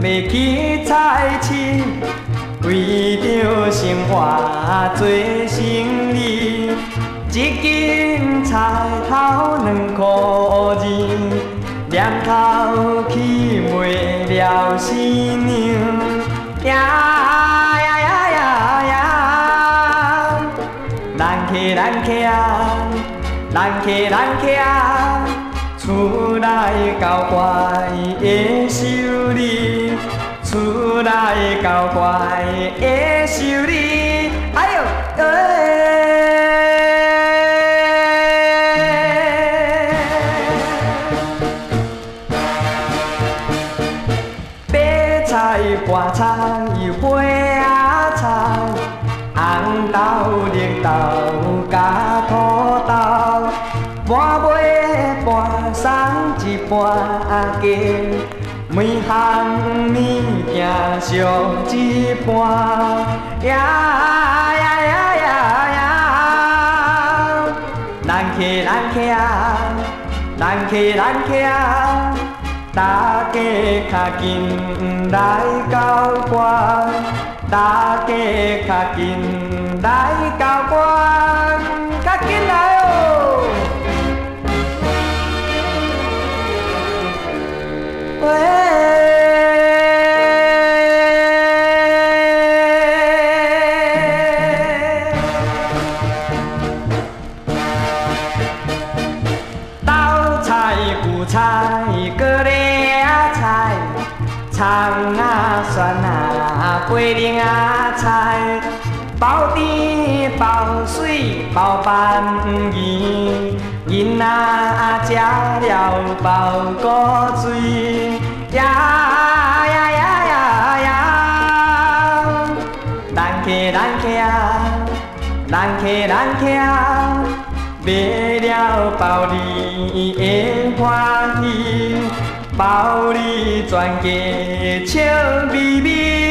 去菜市，为着生活做生意，一斤菜头2块2，念头去卖了4年。呀呀呀呀呀！咱客咱客啊，咱客咱客啊，厝内交关的修理，厝内交关的修理，哎呦白菜、菠菜、花仔菜，红豆、绿豆加土豆，半买半送一半价，每项物件上一半。呀呀呀呀呀！咱客咱客啊，咱客咱客啊，大家较紧来交关，大家较紧来交关，较紧来哦！豆菜、韭菜、各类菜，葱啊、蒜啊、鸡苓啊菜，包甜包水包饭圆，囡仔食了包骨髓。呀呀呀呀呀！咱客咱客啊，咱客咱客啊，买了包你会欢喜，包你全家笑眯眯。